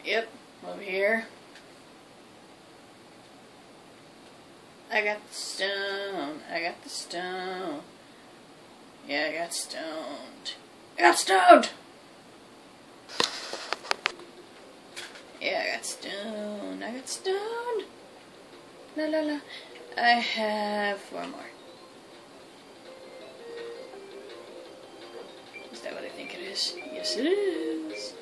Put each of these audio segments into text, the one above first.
Yep, over here. I got the stone. I got the stone. Yeah, I got stoned. I got stoned! Yeah, I got stoned. I got stoned. La la la. I have 4 more. Is that what I think it is? Yes, it is.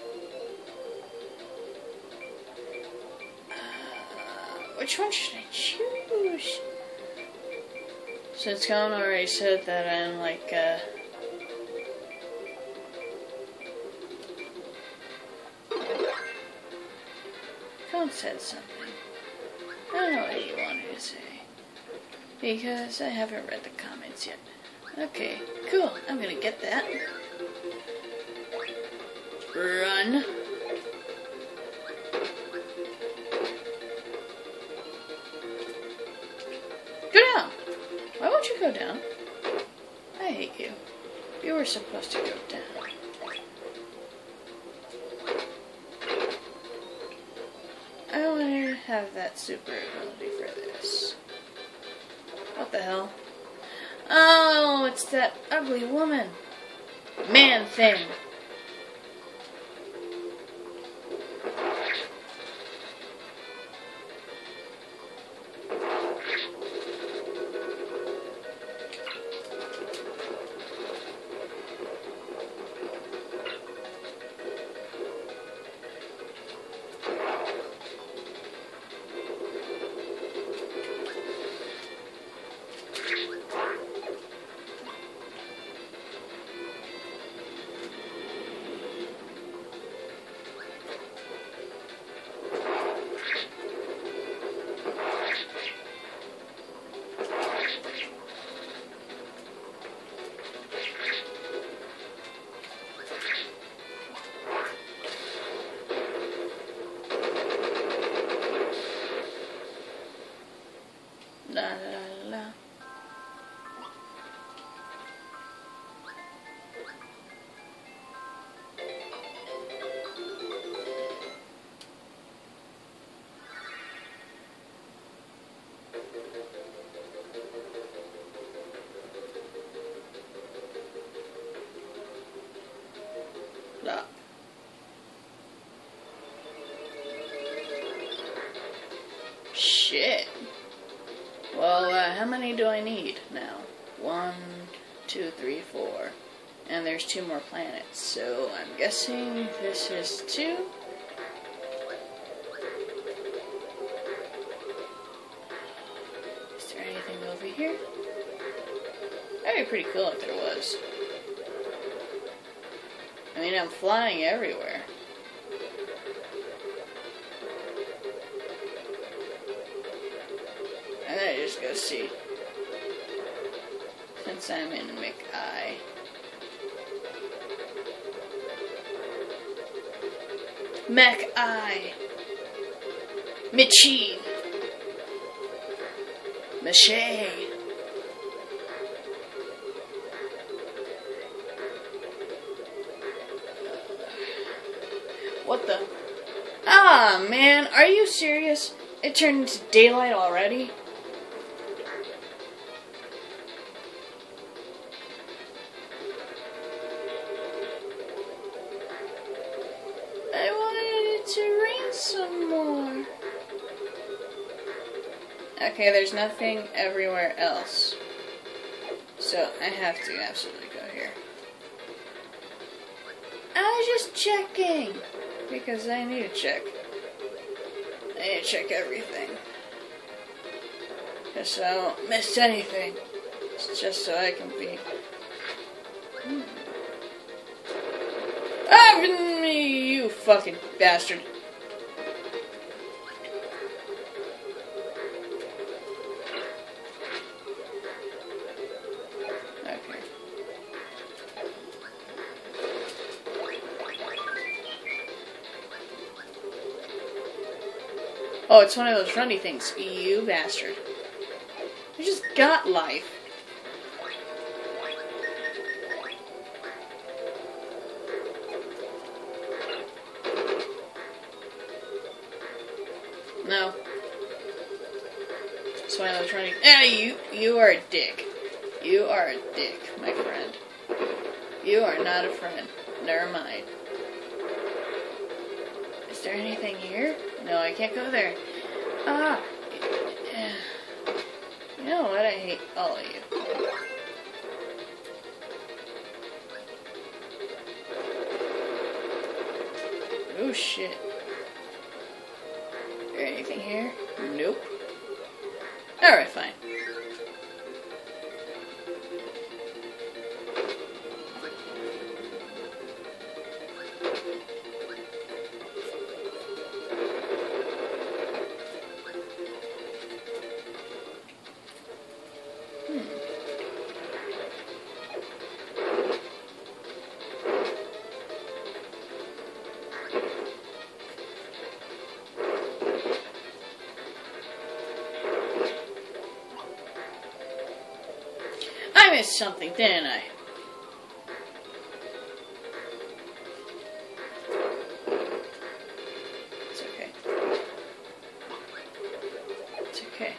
Which one should I choose? Since Colin already said that I'm like, Colin said something. I don't know what he wanted to say. Because I haven't read the comments yet. Okay, cool. I'm gonna get that. Run. Go down! Why won't you go down? I hate you. You were supposed to go down. I want to have that super ability for this. What the hell? Oh, it's that ugly woman. Man thing. La la la. La. Shit. Well, how many do I need now? 1, 2, 3, 4. And there's 2 more planets, so I'm guessing this is 2. Is there anything over here? That'd be pretty cool if there was. I mean, I'm flying everywhere. And then I just go see. Since I'm in McI. McI. Michi. Mache. What the? Ah, man, are you serious? It turned into daylight already? I wanted it to rain some more. Okay, there's nothing everywhere else. So I have to absolutely go here. I was just checking. Because I need to check. I need to check everything. Just so I don't miss anything. It's just so I can be... Ah, you fucking bastard. Okay. Oh, it's one of those runny things. You bastard. You just got life. my electronic. Ah, you are a dick. You are a dick, my friend. You are not a friend. Never mind. Is there anything here? No, I can't go there. Ah. You know what? I hate all of you. Oh shit. Is there anything here? Nope. Alright, fine. I missed something, didn't I? It's okay. It's okay.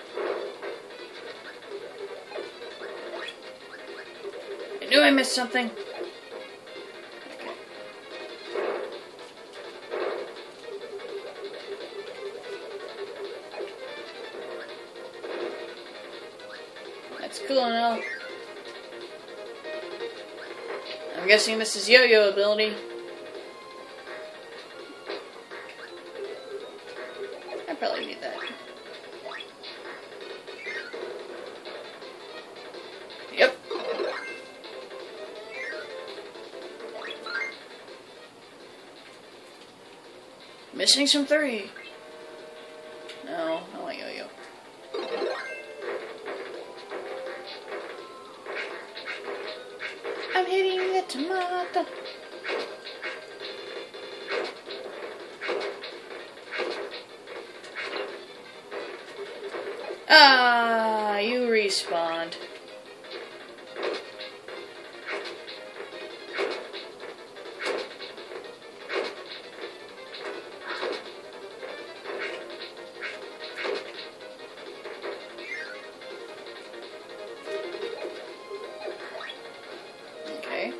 I knew I missed something. Okay. That's cool and all. I'm guessing this is yo-yo ability. I probably need that. Yep. Missing some 3. No, I want yo-yo. I'm hitting the tomato. Ah, you respawned. Okay.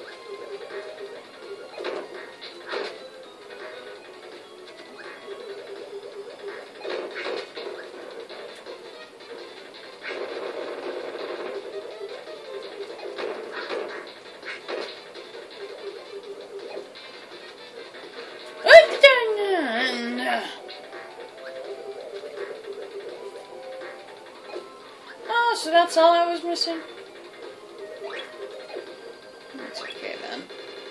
Oh, so that's all I was missing? That's okay then.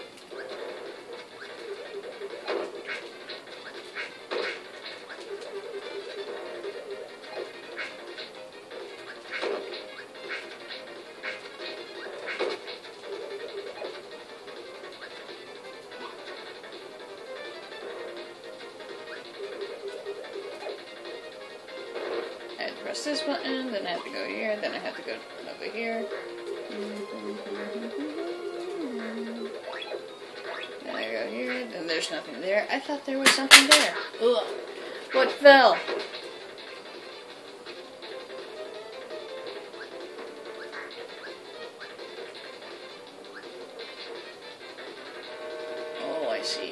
I had to press this button, then I have to go here, then I have to go over here. Then I go here, then there's nothing there. I thought there was something there. Ugh. What fell? Oh, I see.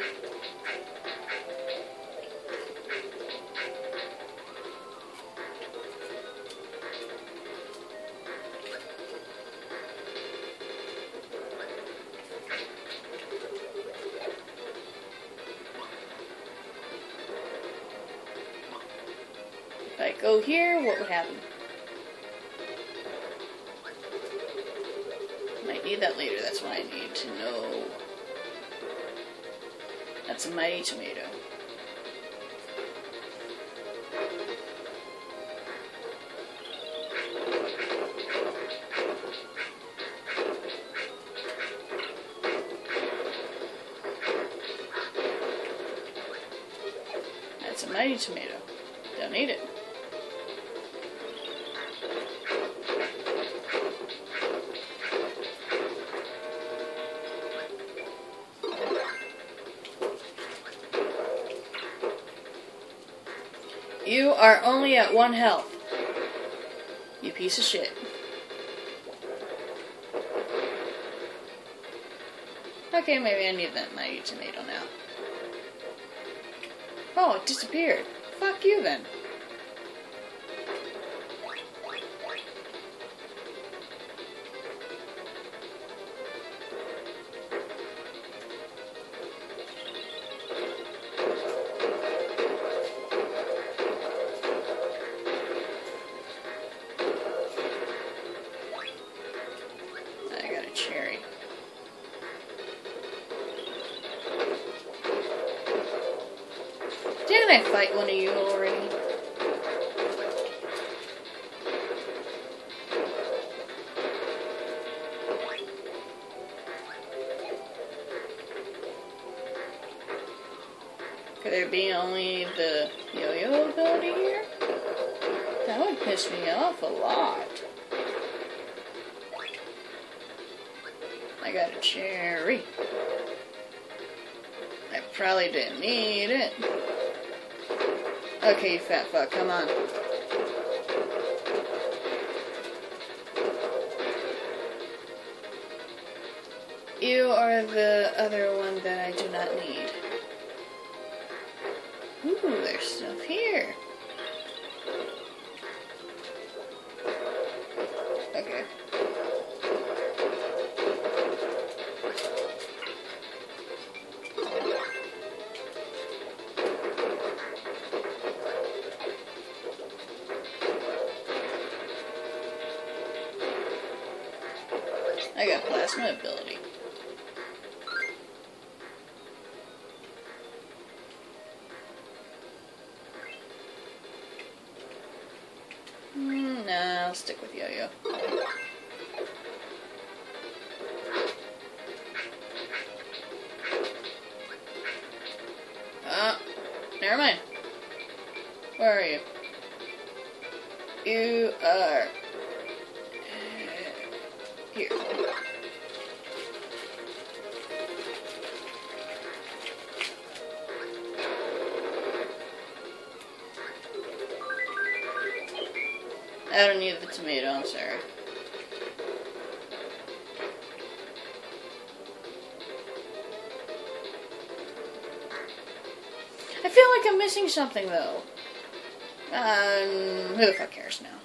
If I go here, what would happen? Might need that later, that's why I need to know. That's a mighty tomato. That's a mighty tomato. Don't need it. You are only at 1 health. You piece of shit. Okay, maybe I need that mighty tomato now. Oh, it disappeared. Fuck you then. I got a cherry. Didn't I fight one of you already? Could there be only the yo-yo ability here? That would piss me off a lot. I got a cherry. I probably didn't need it. Okay, you fat fuck, come on. You are the other one that I do not need. Ooh, there's stuff here. Okay. I got plasma ability. Nah, I'll stick with yo-yo. Never mind. Where are you? You are here. I don't need the tomato, I'm sorry. I feel like I'm missing something though. Who the fuck cares now?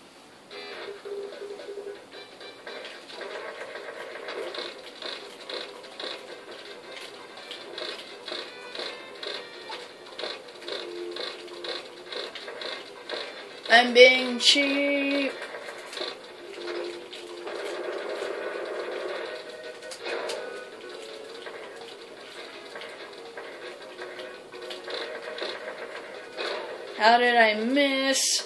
I'm being cheap. How did I miss?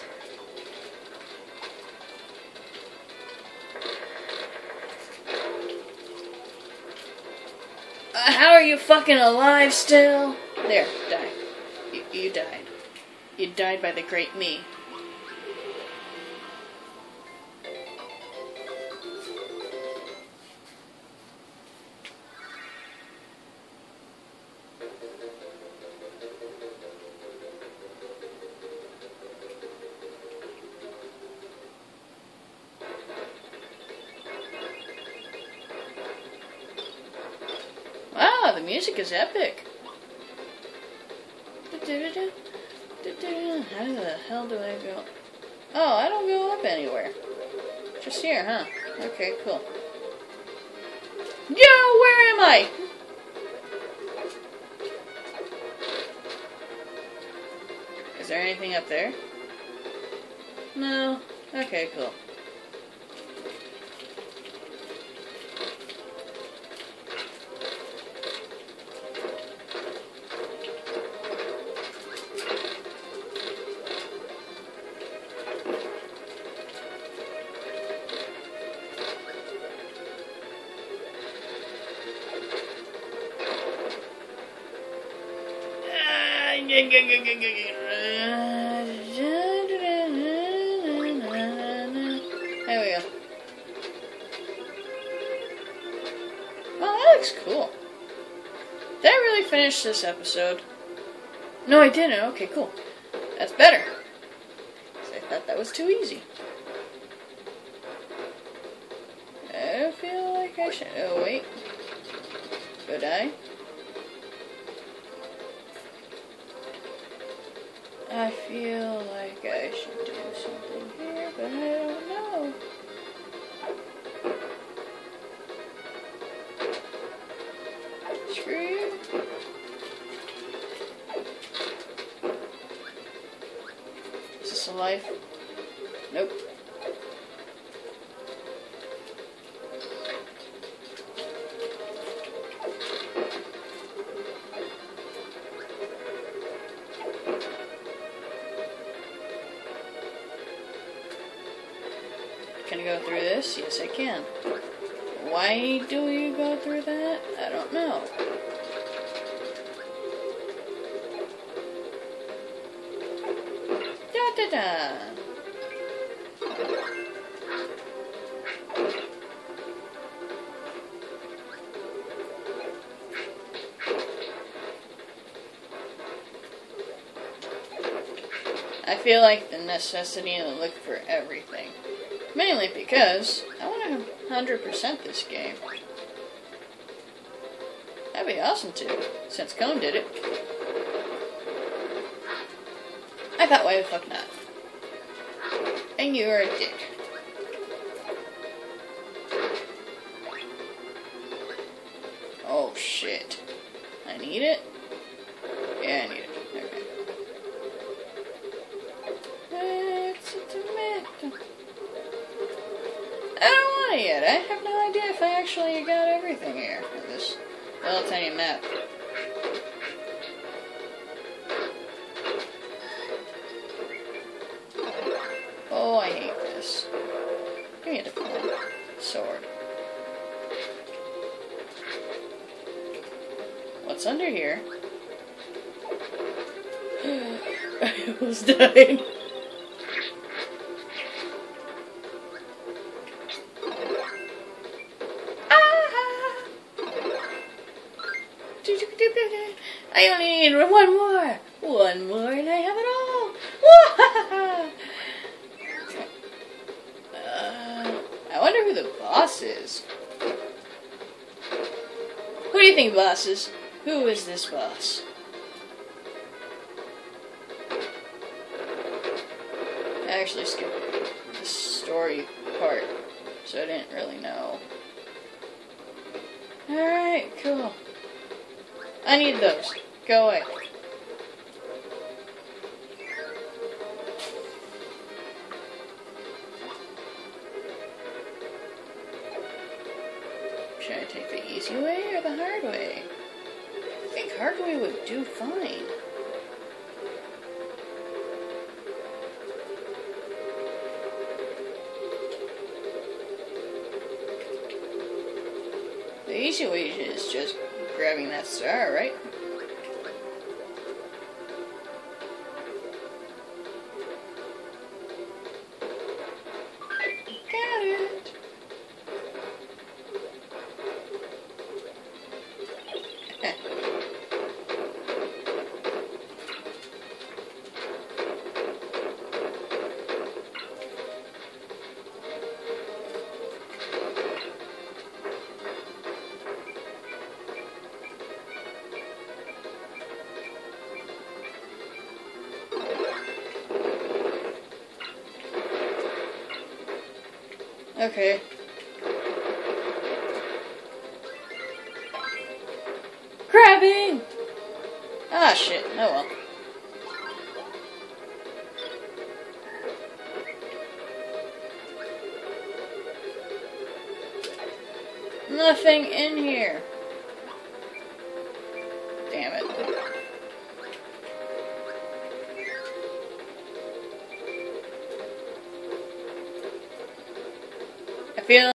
How are you fucking alive still? There, die. You died. You died by the great me. Wow, the music is epic. How the hell do I go? Oh, I don't go up anywhere. Just here, huh? Okay, cool. Yo, where am I? Is there anything up there? No. Okay, cool. There we go. Oh, that looks cool. Did I really finish this episode? No, I didn't. Okay, cool. That's better. I thought that was too easy. I feel like I should... Oh, wait. Could I? I feel like I should do something here, but I don't know. Screw you. Is this a life? Nope. Can I go through this? Yes, I can. Why do you go through that? I don't know. Da-da-da! I feel like the necessity to look for everything. Mainly because I want to 100% this game. That'd be awesome too, since Cone did it. I thought, why the fuck not? And you are a dick. Oh shit. I need it? Yeah, I need it. Okay. It's a tomato. I don't want it yet. I have no idea if I actually got everything here in this little tiny map. Oh, I hate this. Give me a different one. Sword. What's under here? I almost died. I only need one more. One more and I have it all. I wonder who the boss is. Who do you think the boss is? Who is this boss? I actually skipped the story part, so I didn't really know. Alright, cool. I need those. Go away. Should I take the easy way or the hard way? I think hard way would do fine. The easy way is just grabbing that star, right? Got it! Okay. Grabbing! Ah, shit. Oh well. Nothing in here. Damn it. I feel